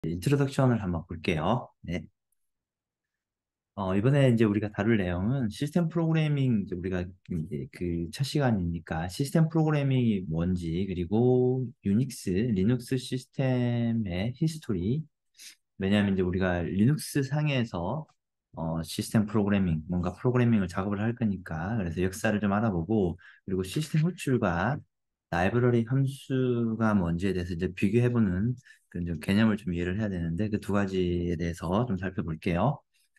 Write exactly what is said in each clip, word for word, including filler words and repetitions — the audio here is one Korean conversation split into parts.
인트로덕션을 한번 볼게요. 네. 어, 이번에 이제 우리가 다룰 내용은 시스템 프로그래밍, 이제 우리가 이제 그 첫 시간이니까 시스템 프로그래밍이 뭔지, 그리고 유닉스, 리눅스 시스템의 히스토리. 왜냐하면 이제 우리가 리눅스 상에서 어, 시스템 프로그래밍, 뭔가 프로그래밍을 작업을 할 거니까, 그래서 역사를 좀 알아보고, 그리고 시스템 호출과 라이브러리 함수가 뭔지에 대해서 이제 비교해보는 그런 좀 개념을 좀 이해를 해야 되는데, 그 두 가지에 대해서 좀 살펴볼게요.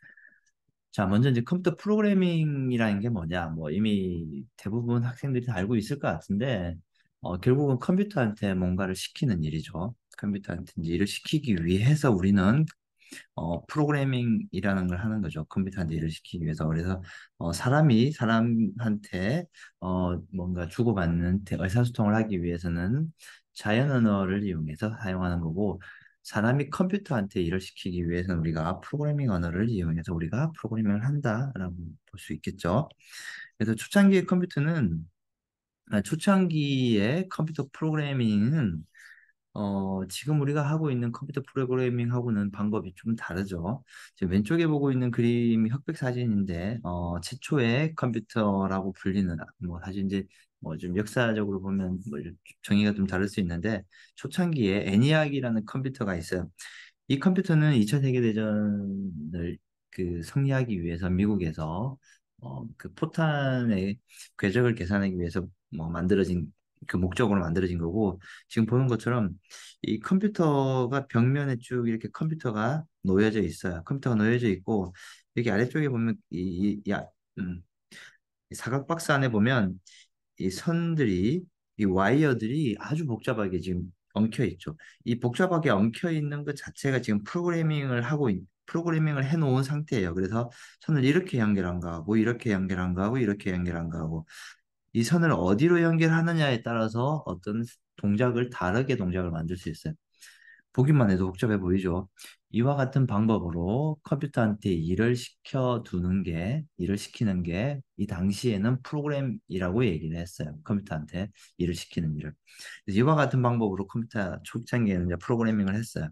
자, 먼저 이제 컴퓨터 프로그래밍이라는 게 뭐냐? 뭐 이미 대부분 학생들이 다 알고 있을 것 같은데, 어, 결국은 컴퓨터한테 뭔가를 시키는 일이죠. 컴퓨터한테 이제 일을 시키기 위해서 우리는 어, 프로그래밍이라는 걸 하는 거죠. 컴퓨터한테 일을 시키기 위해서. 그래서 어, 사람이 사람한테 어, 뭔가 주고받는 대- 의사소통을 하기 위해서는 자연 언어를 이용해서 사용하는 거고, 사람이 컴퓨터한테 일을 시키기 위해서는 우리가 프로그래밍 언어를 이용해서 우리가 프로그래밍을 한다라고 볼 수 있겠죠. 그래서 초창기의 컴퓨터는 아, 초창기의 컴퓨터 프로그래밍은 어, 지금 우리가 하고 있는 컴퓨터 프로그래밍하고는 방법이 좀 다르죠. 지금 왼쪽에 보고 있는 그림이 흑백 사진인데, 어, 최초의 컴퓨터라고 불리는, 뭐, 사실 이제, 뭐, 좀 역사적으로 보면, 뭐, 정의가 좀 다를 수 있는데, 초창기에 애니악이라는 컴퓨터가 있어요. 이 컴퓨터는 이 차 세계대전을 그 승리하기 위해서 미국에서, 어, 그 포탄의 궤적을 계산하기 위해서 뭐 만들어진 그 목적으로 만들어진 거고, 지금 보는 것처럼 이 컴퓨터가 벽면에 쭉 이렇게 컴퓨터가 놓여져 있어요. 컴퓨터가 놓여져 있고, 여기 아래쪽에 보면 이, 이, 야, 음, 이 사각 박스 안에 보면 이 선들이, 이 와이어들이 아주 복잡하게 지금 엉켜 있죠. 이 복잡하게 엉켜 있는 것 자체가 지금 프로그래밍을 하고 있, 프로그래밍을 해 놓은 상태예요. 그래서 선을 이렇게 연결한 거하고 이렇게 연결한 거하고 이렇게 연결한 거하고, 이 선을 어디로 연결하느냐에 따라서 어떤 동작을 다르게 동작을 만들 수 있어요. 보기만 해도 복잡해 보이죠. 이와 같은 방법으로 컴퓨터한테 일을 시켜두는 게, 일을 시키는 게, 이 당시에는 프로그램이라고 얘기를 했어요. 컴퓨터한테 일을 시키는 일을. 그래서 이와 같은 방법으로 컴퓨터 초창기에는 이제 프로그래밍을 했어요.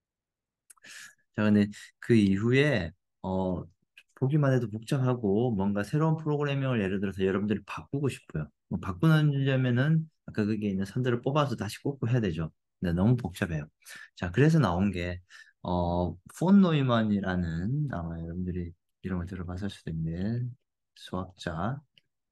자, 근데 그 이후에, 어, 보기만 해도 복잡하고 뭔가 새로운 프로그래밍을 예를 들어서 여러분들이 바꾸고 싶어요. 뭐 바꾸려면은 아까 거기에 있는 선들을 뽑아서 다시 꽂고 해야 되죠. 근데 너무 복잡해요. 자, 그래서 나온 게, 어, 폰 노이먼이라는, 아마 여러분들이 이름을 들어봤을 수도 있는 수학자,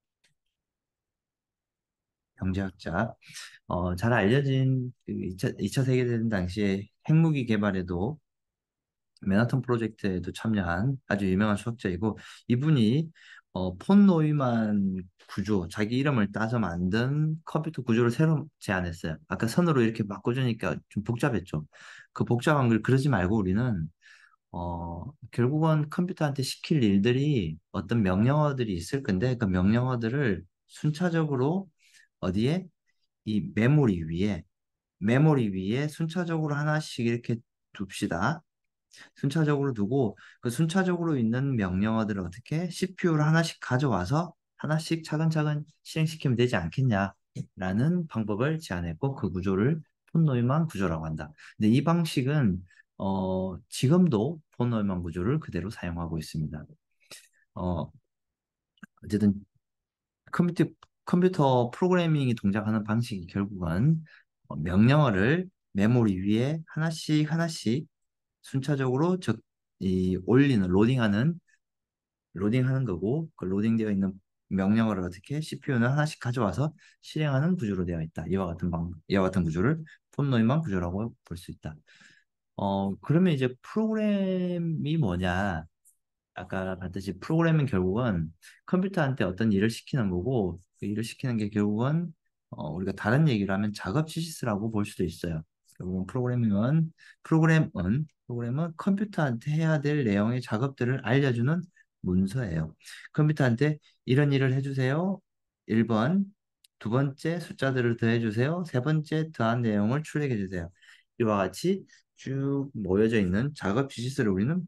경제학자, 어, 잘 알려진 그 이 차, 이 차 세계대전 당시에 핵무기 개발에도, 맨하탄 프로젝트에도 참여한 아주 유명한 수학자이고, 이분이 어, 폰 노이만 구조, 자기 이름을 따서 만든 컴퓨터 구조를 새로 제안했어요. 아까 선으로 이렇게 바꿔주니까 좀 복잡했죠. 그 복잡한 걸 그러지 말고 우리는 어, 결국은 컴퓨터한테 시킬 일들이 어떤 명령어들이 있을 건데, 그 명령어들을 순차적으로 어디에? 이 메모리 위에, 메모리 위에 순차적으로 하나씩 이렇게 둡시다. 순차적으로 두고, 그 순차적으로 있는 명령어들을 어떻게 씨피유를 하나씩 가져와서 하나씩 차근차근 실행시키면 되지 않겠냐라는 방법을 제안했고, 그 구조를 폰 노이만 구조라고 한다. 근데 이 방식은 어, 지금도 폰 노이만 구조를 그대로 사용하고 있습니다. 어, 어쨌든 컴퓨터 컴퓨터 프로그래밍이 동작하는 방식이 결국은 어, 명령어를 메모리 위에 하나씩 하나씩 순차적으로 적, 이 올리는, 로딩하는, 로딩하는 거고, 그 로딩되어 있는 명령어를 어떻게 씨피유는 하나씩 가져와서 실행하는 구조로 되어 있다. 이와 같은 방, 이와 같은 구조를 폰 노이만 구조라고 볼 수 있다. 어, 그러면 이제 프로그램이 뭐냐? 아까 봤듯이 프로그래밍 결국은 컴퓨터한테 어떤 일을 시키는 거고, 그 일을 시키는 게 결국은 어, 우리가 다른 얘기를 하면 작업 지시스라고 볼 수도 있어요. 결국은 프로그래밍은 프로그램은 프로그램은 컴퓨터한테 해야 될 내용의 작업들을 알려주는 문서예요. 컴퓨터한테 이런 일을 해주세요. 일 번, 두 번째 숫자들을 더해주세요. 세 번째 더한 내용을 출력해주세요. 이와 같이 쭉 모여져 있는 작업 지시스를 우리는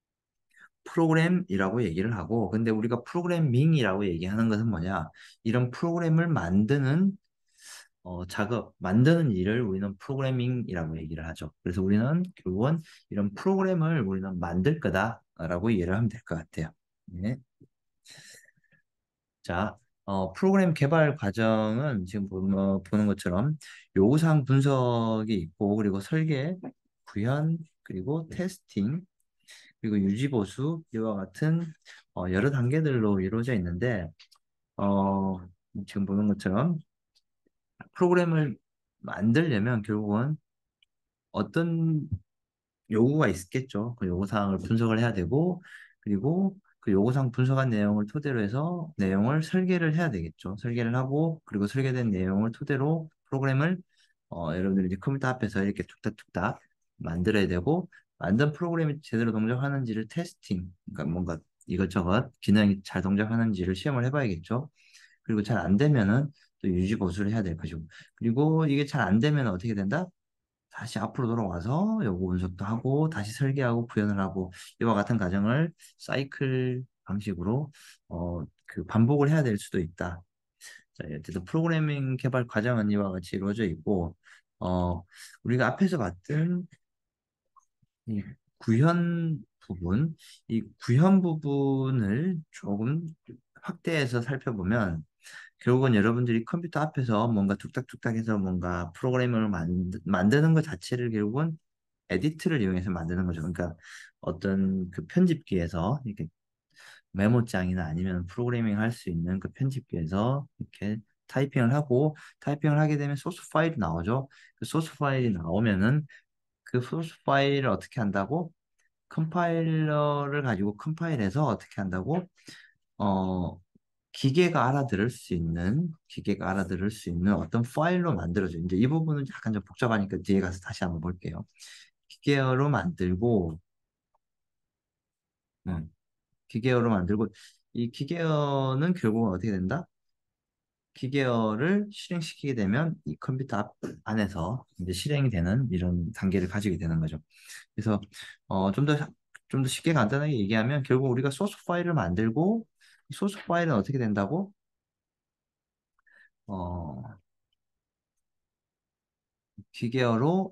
프로그램이라고 얘기를 하고, 근데 우리가 프로그래밍이라고 얘기하는 것은 뭐냐? 이런 프로그램을 만드는 어, 작업, 만드는 일을 우리는 프로그래밍이라고 얘기를 하죠. 그래서 우리는 결국은 이런 프로그램을 우리는 만들 거다라고 이해를 하면 될 것 같아요. 네. 자, 어, 프로그램 개발 과정은 지금 보, 뭐, 보는 것처럼 요구사항 분석이 있고, 그리고 설계, 구현, 그리고 테스팅, 그리고 유지보수, 이와 같은 어, 여러 단계들로 이루어져 있는데, 어, 지금 보는 것처럼 프로그램을 만들려면 결국은 어떤 요구가 있겠죠. 그 요구사항을 분석을 해야 되고, 그리고 그 요구사항 분석한 내용을 토대로 해서 내용을 설계를 해야 되겠죠. 설계를 하고, 그리고 설계된 내용을 토대로 프로그램을, 어, 여러분들이 이제 컴퓨터 앞에서 이렇게 툭닥툭닥 만들어야 되고, 만든 프로그램이 제대로 동작하는지를 테스팅, 그러니까 뭔가 이것저것 기능이 잘 동작하는지를 시험을 해봐야겠죠. 그리고 잘 안 되면은 또 유지 보수를 해야 될 것이고, 그리고 이게 잘 안 되면 어떻게 된다? 다시 앞으로 돌아와서 요구 분석도 하고 다시 설계하고 구현을 하고 이와 같은 과정을 사이클 방식으로 어, 그 반복을 해야 될 수도 있다. 자, 어쨌든 프로그래밍 개발 과정은 이와 같이 이루어져 있고 어, 우리가 앞에서 봤던 이 구현 부분, 이 구현 부분을 조금 확대해서 살펴보면 결국은 여러분들이 컴퓨터 앞에서 뭔가 툭닥툭닥 해서 뭔가 프로그램을 만드, 만드는 것 자체를 결국은 에디트를 이용해서 만드는 거죠. 그러니까 어떤 그 편집기에서 이렇게 메모장이나 아니면 프로그래밍 할 수 있는 그 편집기에서 이렇게 타이핑을 하고 타이핑을 하게 되면 소스 파일이 나오죠. 그 소스 파일이 나오면은 그 소스 파일을 어떻게 한다고? 컴파일러를 가지고 컴파일해서 어떻게 한다고? 어, 기계가 알아들을 수 있는, 기계가 알아들을 수 있는 어떤 파일로 만들어져. 이제 이 부분은 약간 좀 복잡하니까 뒤에 가서 다시 한번 볼게요. 기계어로 만들고, 음, 기계어로 만들고, 이 기계어는 결국은 어떻게 된다? 기계어를 실행시키게 되면 이 컴퓨터 앞, 안에서 이제 실행이 되는 이런 단계를 가지게 되는 거죠. 그래서 어, 좀 더, 좀 더 쉽게 간단하게 얘기하면 결국 우리가 소스 파일을 만들고 이 소스 파일은 어떻게 된다고? 어, 기계어로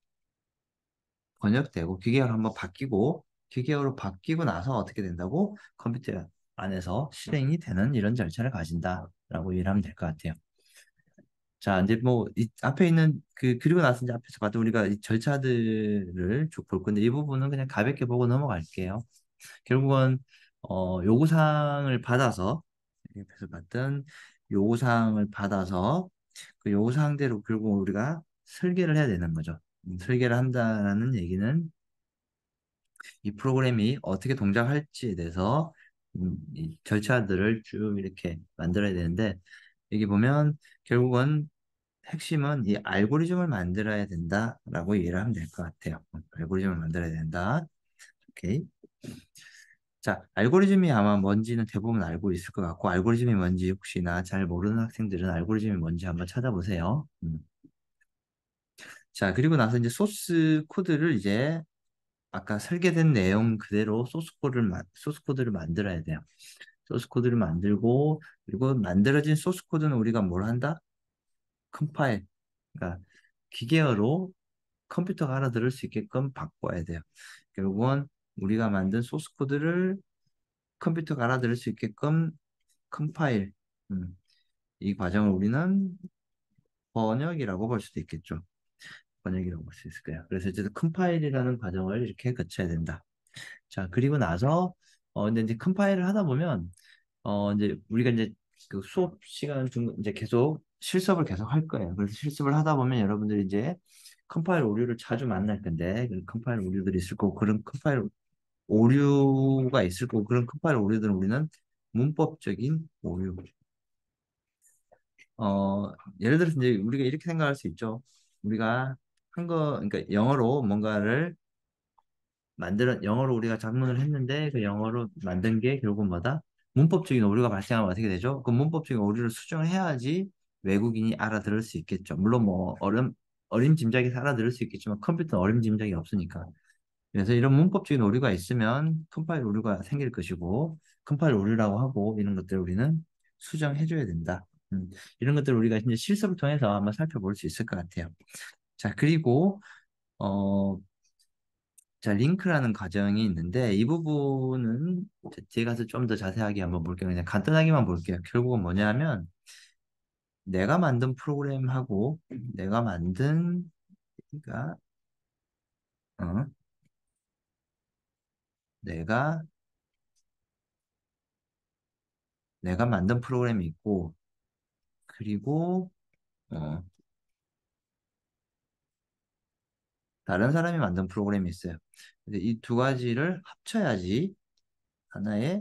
번역되고 기계어로 한번 바뀌고 기계어로 바뀌고 나서 어떻게 된다고? 컴퓨터 안에서 실행이 되는 이런 절차를 가진다라고 이해를 하면 될 것 같아요. 자, 이제 뭐, 이 앞에 있는 그, 그리고 나서 이제 앞에서 봤던 우리가 이 절차들을 쭉 볼 건데, 이 부분은 그냥 가볍게 보고 넘어갈게요. 결국은, 어, 요구사항을 받아서, 옆에서 봤던 요구사항을 받아서, 그 요구사항대로 결국 우리가 설계를 해야 되는 거죠. 음, 설계를 한다는 얘기는 이 프로그램이 어떻게 동작할지에 대해서 음, 이 절차들을 쭉 이렇게 만들어야 되는데, 여기 보면 결국은 핵심은 이 알고리즘을 만들어야 된다라고 이해를 하면 될 것 같아요. 알고리즘을 만들어야 된다. 오케이. 자, 알고리즘이 아마 뭔지는 대부분 알고 있을 것 같고, 알고리즘이 뭔지 혹시나 잘 모르는 학생들은 알고리즘이 뭔지 한번 찾아보세요. 음. 자, 그리고 나서 이제 소스 코드를 이제 아까 설계된 내용 그대로 소스 코드를, 마- 소스 코드를 만들어야 돼요. 소스 코드를 만들고, 그리고 만들어진 소스 코드는 우리가 뭘 한다? 컴파일. 그러니까 기계어로 컴퓨터가 알아들을 수 있게끔 바꿔야 돼요. 결국은 우리가 만든 소스 코드를 컴퓨터가 알아들을 수 있게끔 컴파일, 음, 이 과정을 우리는 번역이라고 볼 수도 있겠죠. 번역이라고 볼 수 있을 거예요. 그래서 이제 컴파일이라는 과정을 이렇게 거쳐야 된다. 자, 그리고 나서 어 근데 이제 컴파일을 하다 보면 어 이제 우리가 이제 그 수업 시간 중 이제 계속 실습을 계속 할 거예요. 그래서 실습을 하다 보면 여러분들이 이제 컴파일 오류를 자주 만날 건데 그 컴파일 오류들이 있을 거고 그런 컴파일 오류가 있을 거고 그런 컴파일 오류들은 우리는 문법적인 오류. 어 예를 들어서 이제 우리가 이렇게 생각할 수 있죠. 우리가 한 거 그러니까 영어로 뭔가를 만들어 영어로 우리가 작문을 했는데 그 영어로 만든 게 결국 뭐다? 문법적인 오류가 발생하면 어떻게 되죠? 그 문법적인 오류를 수정을 해야지 외국인이 알아들을 수 있겠죠. 물론 뭐 어림 어림짐작이 알아들을 수 있겠지만 컴퓨터는 어림짐작이 없으니까. 그래서 이런 문법적인 오류가 있으면 컴파일 오류가 생길 것이고 컴파일 오류라고 하고 이런 것들을 우리는 수정해줘야 된다. 음, 이런 것들을 우리가 이제 실습을 통해서 한번 살펴볼 수 있을 것 같아요. 자, 그리고 어, 자, 링크라는 과정이 있는데 이 부분은 이제 뒤에 가서 좀 더 자세하게 한번 볼게요. 그냥 간단하게만 볼게요. 결국은 뭐냐면 내가 만든 프로그램하고 내가 만든 그러니까 어, 내가 내가 만든 프로그램이 있고 그리고 어, 다른 사람이 만든 프로그램이 있어요. 근데 이 두 가지를 합쳐야지 하나의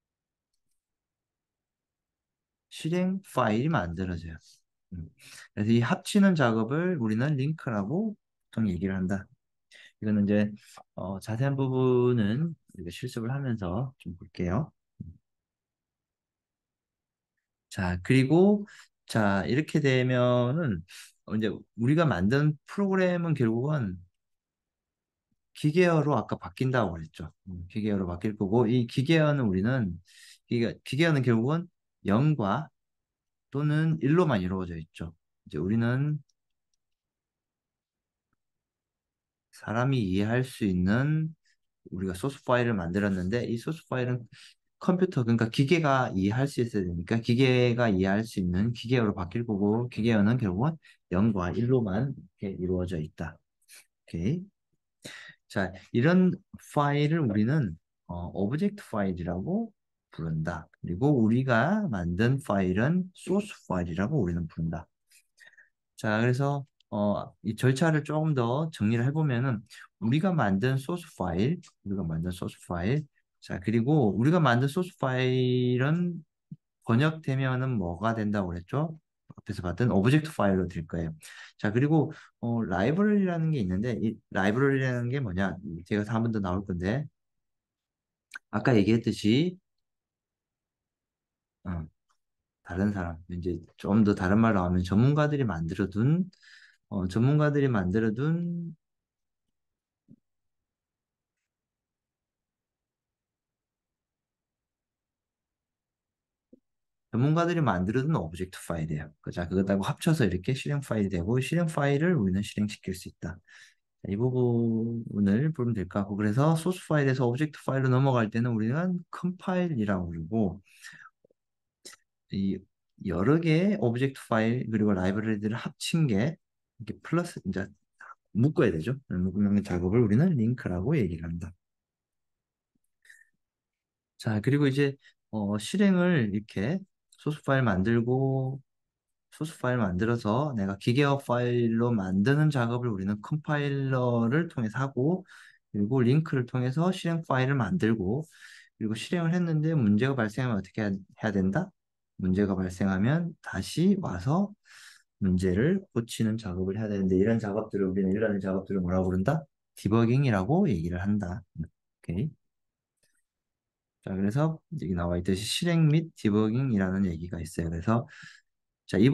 실행 파일이 만들어져요. 음. 그래서 이 합치는 작업을 우리는 링크라고 보통 얘기를 한다. 이거는 이제 어, 자세한 부분은 우리가 실습을 하면서 좀 볼게요. 자, 그리고 자, 이렇게 되면은 어, 이제 우리가 만든 프로그램은 결국은 기계어로 아까 바뀐다고 그랬죠. 음, 기계어로 바뀔 거고 이 기계어는 우리는 기계, 기계어는 결국은 영과 또는 일로만 이루어져 있죠. 이제 우리는 사람이 이해할 수 있는 우리가 소스 파일을 만들었는데 이 소스 파일은 컴퓨터 그러니까 기계가 이해할 수 있어야 되니까 기계가 이해할 수 있는 기계어로 바뀔 거고 기계어는 결국은 영과 일로만 이렇게 이루어져 있다. 오케이. 자, 이런 파일을 우리는 어, 오브젝트 파일이라고 부른다. 그리고 우리가 만든 파일은 소스 파일이라고 우리는 부른다. 자, 그래서 어, 이 절차를 조금 더 정리를 해보면은 우리가 만든 소스 파일, 우리가 만든 소스 파일, 자, 그리고 우리가 만든 소스 파일은 번역되면은 뭐가 된다고 그랬죠? 앞에서 봤던 오브젝트 파일로 될 거예요. 자, 그리고 어, 라이브러리라는 게 있는데 이 라이브러리라는 게 뭐냐? 제가 한 번 더 나올 건데 아까 얘기했듯이 어, 다른 사람 이제 좀 더 다른 말로 하면 전문가들이 만들어둔 어, 전문가들이 만들어둔 전문가들이 만들어둔 오브젝트 파일이에요. 그 자, 그것하고 합쳐서 이렇게 실행 파일이 되고 실행 파일을 우리는 실행시킬 수 있다. 자, 이 부분을 보면 될 것 같고 그래서 소스 파일에서 오브젝트 파일로 넘어갈 때는 우리는 컴파일이라고 부르고 이 여러 개의 오브젝트 파일 그리고 라이브러리들을 합친 게 이렇게 플러스 이제 묶어야 되죠. 묶는 작업을 우리는 링크라고 얘기를 한다. 자, 그리고 이제 어, 실행을 이렇게 소스 파일 만들고 소스 파일 만들어서 내가 기계어 파일로 만드는 작업을 우리는 컴파일러를 통해서 하고 그리고 링크를 통해서 실행 파일을 만들고 그리고 실행을 했는데 문제가 발생하면 어떻게 해야 해야 된다? 문제가 발생하면 다시 와서 문제를 고치는 작업을 해야 되는데 이런 작업들을 우리는 이런 작업들을 뭐라고 부른다? 디버깅이라고 얘기를 한다. 오케이. 자, 그래서 여기 나와 있듯이 실행 및 디버깅이라는 얘기가 있어요. 그래서 자, 이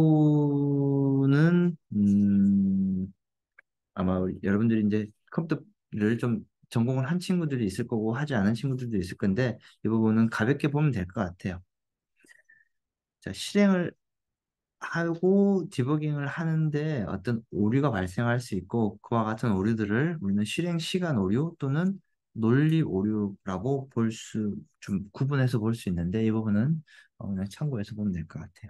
부분은 음, 아마 우리- 여러분들이 이제 컴퓨터를 좀 전공을 한 친구들이 있을 거고 하지 않은 친구들도 있을 건데 이 부분은 가볍게 보면 될 것 같아요. 자, 실행을 하고 디버깅을 하는데 어떤 오류가 발생할 수 있고 그와 같은 오류들을 우리는 실행 시간 오류 또는 논리 오류라고 볼 수, 좀 구분해서 볼 수 있는데 이 부분은 어, 그냥 참고해서 보면 될 것 같아요.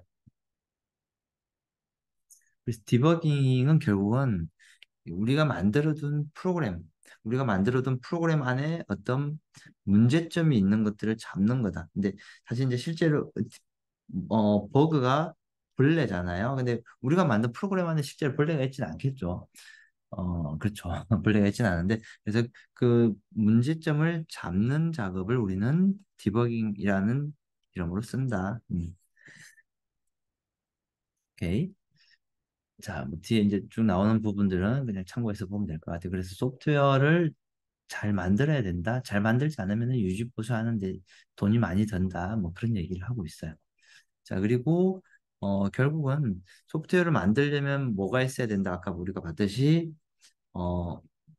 그래서 디버깅은 결국은 우리가 만들어둔 프로그램, 우리가 만들어둔 프로그램 안에 어떤 문제점이 있는 것들을 잡는 거다. 근데 사실 이제 실제로 어, 버그가 벌레잖아요. 근데 우리가 만든 프로그램 안에 실제로 벌레가 있지는 않겠죠. 어, 그렇죠. 벌레가 있지는 않은데 그래서 그 문제점을 잡는 작업을 우리는 디버깅이라는 이름으로 쓴다. 음, 오케이. 자, 뭐 뒤에 이제 쭉 나오는 부분들은 그냥 참고해서 보면 될 것 같아요. 그래서 소프트웨어를 잘 만들어야 된다. 잘 만들지 않으면 유지 보수하는데 돈이 많이 든다. 뭐 그런 얘기를 하고 있어요. 자, 그리고 어, 결국은 소프트웨어를 만들려면 뭐가 있어야 된다. 아까 우리가 봤듯이 어,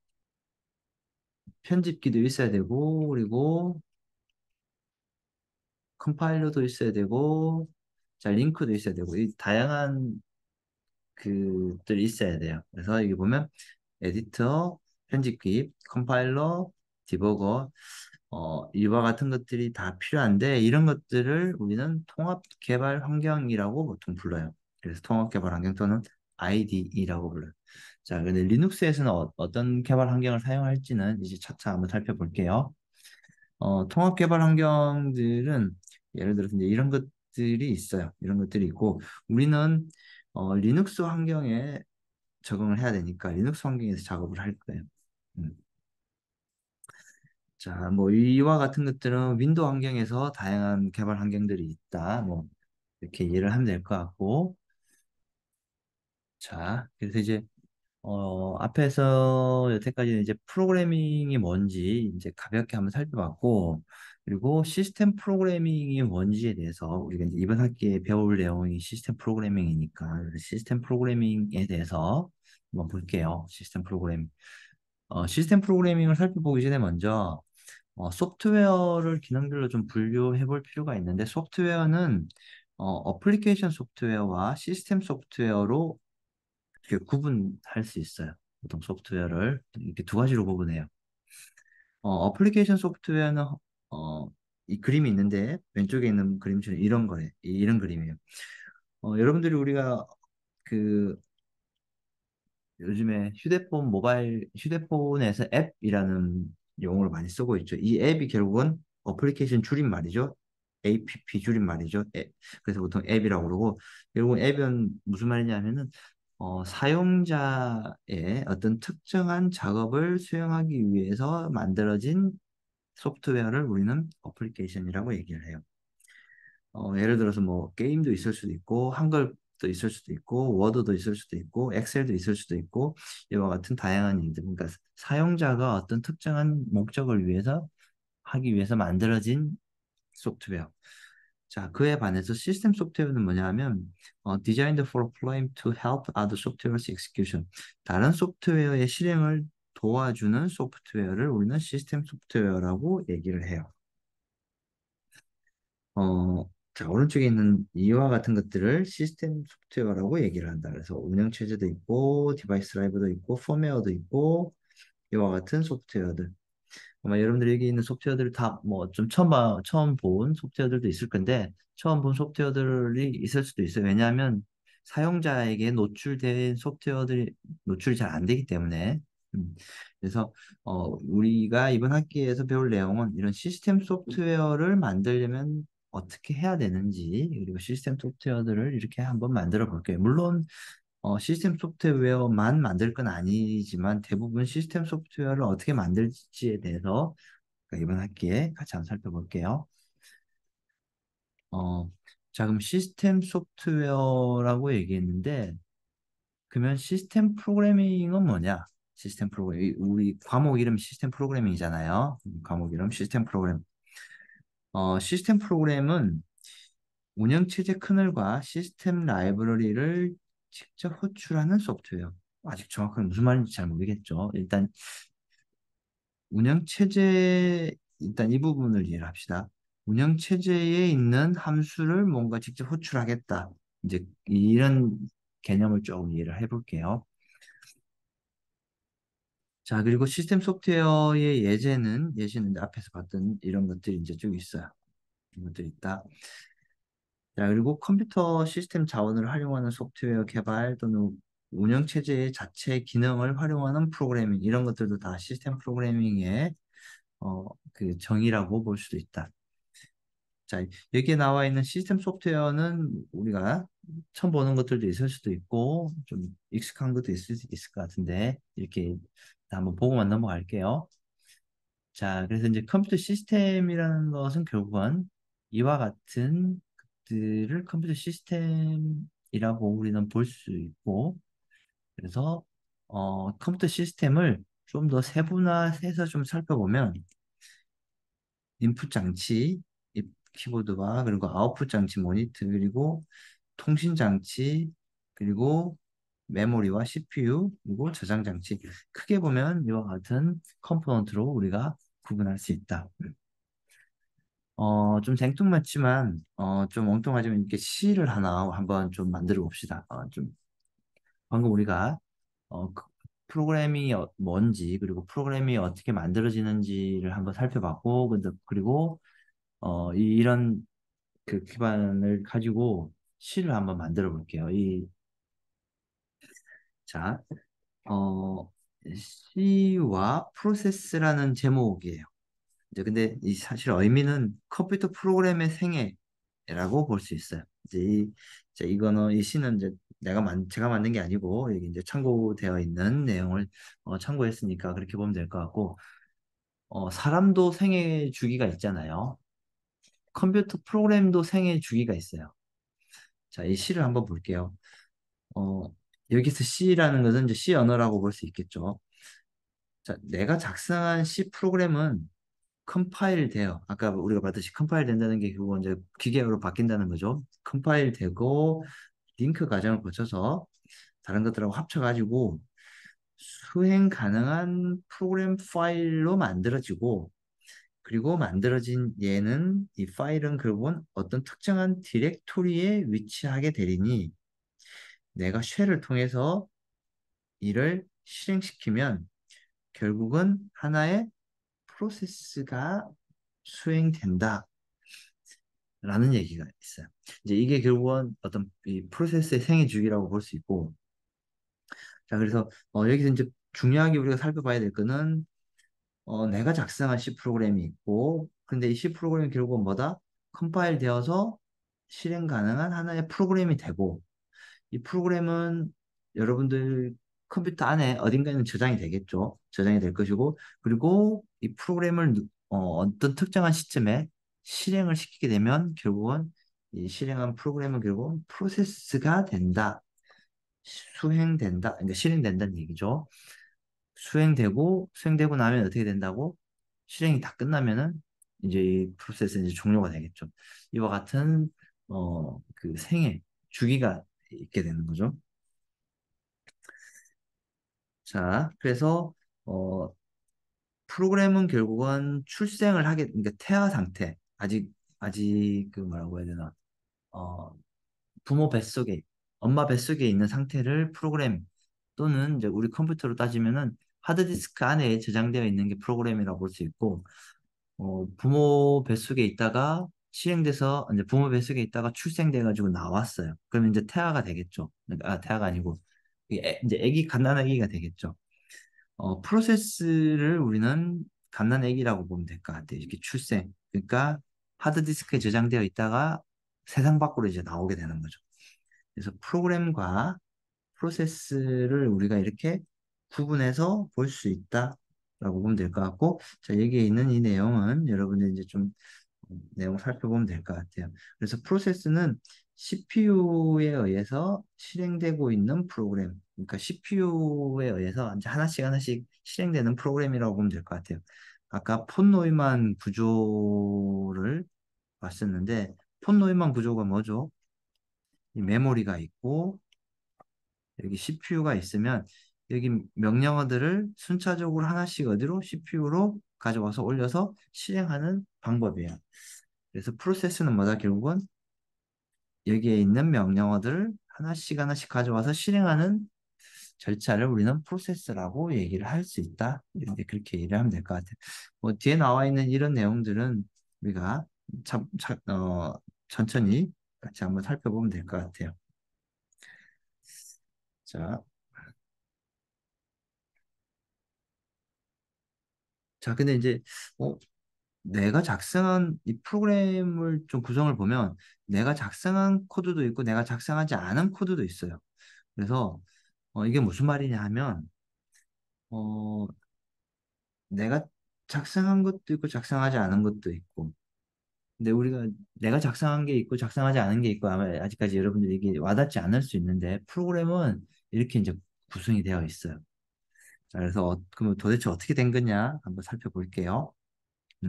편집기도 있어야 되고 그리고 컴파일러도 있어야 되고 자, 링크도 있어야 되고, 이 다양한 그들이 있어야 돼요. 그래서 여기 보면 에디터, 편집기, 컴파일러, 디버거, 어, 이와 같은 것들이 다 필요한데 이런 것들을 우리는 통합 개발 환경이라고 보통 불러요. 그래서 통합 개발 환경 또는 아이디이라고 불러요. 자, 근데 리눅스에서는 어, 떤 개발 환경을 사용할지는 이제 차차 한번 살펴볼게요. 어, 통합 개발 환경들은 예를 들어서 이제 이런 것들이 있어요. 이런 것들이 있고 우리는 어, 리눅스 환경에 적응을 해야 되니까 리눅스 환경에서 작업을 할 거예요. 음. 자, 뭐 이와 같은 것들은 윈도우 환경에서 다양한 개발 환경들이 있다. 뭐 이렇게 이해를 하면 될 것 같고, 자, 그래서 이제 어, 앞에서 여태까지 이제 프로그래밍이 뭔지 이제 가볍게 한번 살펴봤고, 그리고 시스템 프로그래밍이 뭔지에 대해서 우리가 이제 이번 학기에 배울 내용이 시스템 프로그래밍이니까 시스템 프로그래밍에 대해서 한번 볼게요. 시스템 프로그래밍. 어, 시스템 프로그래밍을 살펴보기 전에 먼저 어, 소프트웨어를 기능별로 좀 분류해 볼 필요가 있는데 소프트웨어는 어, 어플리케이션 소프트웨어와 시스템 소프트웨어로 이렇게 구분할 수 있어요. 보통 소프트웨어를 이렇게 두 가지로 구분해요. 어, 어플리케이션 소프트웨어는 어, 이 그림이 있는데 왼쪽에 있는 그림처럼 이런 거예요. 이- 이런 그림이에요. 어, 여러분들이 우리가 그 요즘에 휴대폰, 모바일, 휴대폰에서 앱이라는 용어를 많이 쓰고 있죠. 이 앱이 결국은 어플리케이션 줄임말이죠. 에이피피 줄임말이죠. 앱. 그래서 보통 앱이라고 그러고, 결국 앱은 무슨 말이냐면은, 어, 사용자의 어떤 특정한 작업을 수행하기 위해서 만들어진 소프트웨어를 우리는 어플리케이션이라고 얘기를 해요. 어, 예를 들어서 뭐 게임도 있을 수도 있고 한글도 있을 수도 있고 워드도 있을 수도 있고 엑셀도 있을 수도 있고 이와 같은 다양한 일들 그러니까 사용자가 어떤 특정한 목적을 위해서 하기 위해서 만들어진 소프트웨어. 자, 그에 반해서 시스템 소프트웨어는 뭐냐면 어, designed for applying to help other software's execution. 다른 소프트웨어의 실행을 도와주는 소프트웨어를 우리는 시스템 소프트웨어라고 얘기를 해요. 어, 자, 오른쪽에 있는 이와 같은 것들을 시스템 소프트웨어라고 얘기를 한다. 그래서 운영체제도 있고, 디바이스 드라이버도 있고, 펌웨어도 있고, 이와 같은 소프트웨어들. 아마 여러분들이 여기 있는 소프트웨어들을 다 뭐 좀 처음 봐, 처음 본 소프트웨어들도 있을 건데, 처음 본 소프트웨어들이 있을 수도 있어요. 왜냐하면 사용자에게 노출된 소프트웨어들이 노출이 잘 안 되기 때문에. 음, 그래서 어, 우리가 이번 학기에서 배울 내용은 이런 시스템 소프트웨어를 만들려면 어떻게 해야 되는지, 그리고 시스템 소프트웨어들을 이렇게 한번 만들어 볼게요. 물론 어, 시스템 소프트웨어만 만들 건 아니지만 대부분 시스템 소프트웨어를 어떻게 만들지에 대해서 이번 학기에 같이 한번 살펴볼게요. 어, 자, 그럼 시스템 소프트웨어라고 얘기했는데, 그러면 시스템 프로그래밍은 뭐냐? 시스템 프로그래밍. 우리 과목 이름 시스템 프로그래밍이잖아요. 과목 이름 시스템 프로그래밍. 어, 시스템 프로그램은 운영체제 커널과 시스템 라이브러리를 직접 호출하는 소프트웨어. 아직 정확하게 무슨 말인지 잘 모르겠죠. 일단 운영체제, 일단 이 부분을 이해를 합시다. 운영체제에 있는 함수를 뭔가 직접 호출하겠다. 이제 이런 개념을 조금 이해를 해볼게요. 자, 그리고 시스템 소프트웨어의 예제는, 예시는 이제 앞에서 봤던 이런 것들이 이제 쭉 있어요. 이런 것들이 있다. 자, 그리고 컴퓨터 시스템 자원을 활용하는 소프트웨어 개발 또는 운영체제 자체 기능을 활용하는 프로그래밍, 이런 것들도 다 시스템 프로그래밍의 어, 그 정의라고 볼 수도 있다. 자, 여기에 나와 있는 시스템 소프트웨어는 우리가 처음 보는 것들도 있을 수도 있고, 좀 익숙한 것도 있을 수 있을 것 같은데, 이렇게 한번 보고만 넘어갈게요. 자, 그래서 이제 컴퓨터 시스템이라는 것은 결국은 이와 같은 것들을 컴퓨터 시스템이라고 우리는 볼 수 있고, 그래서 어, 컴퓨터 시스템을 좀 더 세분화해서 좀 살펴보면 인풋 장치, 이 키보드와 그리고 아웃풋 장치 모니터 그리고 통신 장치 그리고 메모리와 씨피유 그리고 저장 장치 크게 보면 이와 같은 컴포넌트로 우리가 구분할 수 있다. 어, 좀 생뚱맞지만, 어, 좀 엉뚱하지만 이렇게 C를 하나 한번 좀 만들어 봅시다. 어, 좀 방금 우리가 어, 그 프로그래밍이 어- 뭔지 그리고 프로그램이 어떻게 만들어지는지를 한번 살펴봤고, 근데 그리고 어, 이, 이런 그 기반을 가지고 C를 한번 만들어 볼게요. 이, 자, 어, C와 프로세스라는 제목이에요. 이제 근데 이 사실 의미는 컴퓨터 프로그램의 생애라고 볼 수 있어요. 이제 이, 이제 이거는 이 C는 이제 내가 만, 제가 만든 게 아니고 여기 이제 참고되어 있는 내용을 어, 참고했으니까 그렇게 보면 될 것 같고, 어, 사람도 생애 주기가 있잖아요. 컴퓨터 프로그램도 생애 주기가 있어요. 자, 이 C를 한번 볼게요. 어, 여기서 C라는 것은 이제 C 언어라고 볼 수 있겠죠. 자, 내가 작성한 C 프로그램은 컴파일 돼요. 아까 우리가 봤듯이 컴파일 된다는 게 그거 이제 기계어로 바뀐다는 거죠. 컴파일 되고 링크 과정을 거쳐서 다른 것들하고 합쳐가지고 수행 가능한 프로그램 파일로 만들어지고, 그리고 만들어진 얘는 이 파일은 결국은 어떤 특정한 디렉토리에 위치하게 되리니 내가 쉘을 통해서 이를 실행시키면 결국은 하나의 프로세스가 수행된다 라는 얘기가 있어요. 이제 이게 결국은 어떤 이 프로세스의 생애 주기라고 볼 수 있고, 자, 그래서 어, 여기서 이제 중요하게 우리가 살펴봐야 될 거는 어, 내가 작성한 C 프로그램이 있고, 근데 이 C 프로그램이 결국은 뭐다? 컴파일 되어서 실행 가능한 하나의 프로그램이 되고, 이 프로그램은 여러분들 컴퓨터 안에 어딘가에는 저장이 되겠죠. 저장이 될 것이고, 그리고 이 프로그램을 누- 어, 어떤 특정한 시점에 실행을 시키게 되면 결국은 이 실행한 프로그램은 결국 프로세스가 된다. 수행된다. 그러니까 실행된다는 얘기죠. 수행되고, 수행되고 나면 어떻게 된다고? 실행이 다 끝나면은 이제 이 프로세스는 이제 종료가 되겠죠. 이와 같은 어, 그 생애 주기가 있게 되는 거죠. 자, 그래서 어, 프로그램은 결국은 출생을 하게, 그러니까 태아 상태, 아직 아직 그 뭐라고 해야 되나, 어, 부모 뱃속에, 엄마 뱃속에 있는 상태를 프로그램, 또는 이제 우리 컴퓨터로 따지면은 하드디스크 안에 저장되어 있는 게 프로그램이라고 볼 수 있고, 어, 부모 뱃속에 있다가 실행돼서 이제 부모 뱃속에 있다가 출생돼가지고 나왔어요. 그러면 이제 태아가 되겠죠. 아, 태아가 아니고 이게 애- 이제 아기, 갓난 아기가 되겠죠. 어, 프로세스를 우리는 갓난아기라고 보면 될 것 같아요. 이렇게 출생. 그러니까 하드디스크에 저장되어 있다가 세상 밖으로 이제 나오게 되는 거죠. 그래서 프로그램과 프로세스를 우리가 이렇게 구분해서 볼 수 있다라고 보면 될 것 같고, 자, 여기에 있는 이 내용은 여러분들 이제 좀 내용 살펴보면 될 것 같아요. 그래서 프로세스는 씨피유에 의해서 실행되고 있는 프로그램, 그러니까 씨피유에 의해서 이제 하나씩 하나씩 실행되는 프로그램이라고 보면 될 것 같아요. 아까 폰 노이만 구조를 봤었는데, 폰 노이만 구조가 뭐죠? 이 메모리가 있고 여기 씨피유가 있으면 여기 명령어들을 순차적으로 하나씩 어디로 씨피유로 가져와서 올려서 실행하는 방법이에요. 그래서 프로세스는 뭐다? 결국은 여기에 있는 명령어들을 하나씩 하나씩 가져와서 실행하는 절차를 우리는 프로세스라고 얘기를 할 수 있다. 이렇게 그렇게 얘기를 하면 될 것 같아요. 뭐 뒤에 나와 있는 이런 내용들은 우리가 참, 참, 어, 천천히 같이 한번 살펴보면 될 것 같아요. 자, 자, 근데 이제 어, 내가 작성한 이 프로그램을 좀 구성을 보면 내가 작성한 코드도 있고 내가 작성하지 않은 코드도 있어요. 그래서 어, 이게 무슨 말이냐 하면 어, 내가 작성한 것도 있고 작성하지 않은 것도 있고, 근데 우리가 내가 작성한 게 있고 작성하지 않은 게 있고 아마 아직까지 여러분들이 이게 와닿지 않을 수 있는데 프로그램은 이렇게 이제 구성이 되어 있어요. 자, 그래서 어, 그럼 도대체 어떻게 된 거냐 한번 살펴볼게요. 음.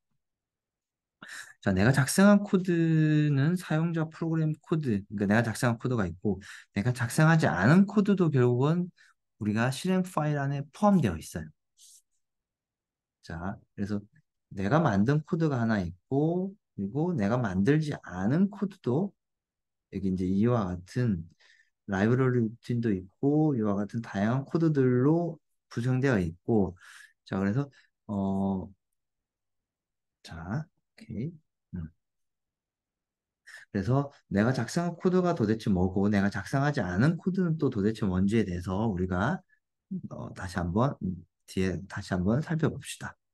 자, 내가 작성한 코드는 사용자 프로그램 코드, 그러니까 내가 작성한 코드가 있고 내가 작성하지 않은 코드도 결국은 우리가 실행 파일 안에 포함되어 있어요. 자, 그래서 내가 만든 코드가 하나 있고, 그리고 내가 만들지 않은 코드도 여기 이제 이와 같은 라이브러리 루틴도 있고, 이와 같은 다양한 코드들로 구성되어 있고, 자, 그래서, 어, 자, 오케이. 음. 그래서 내가 작성한 코드가 도대체 뭐고, 내가 작성하지 않은 코드는 또 도대체 뭔지에 대해서 우리가 어, 다시 한번, 음, 뒤에 다시 한번 살펴봅시다.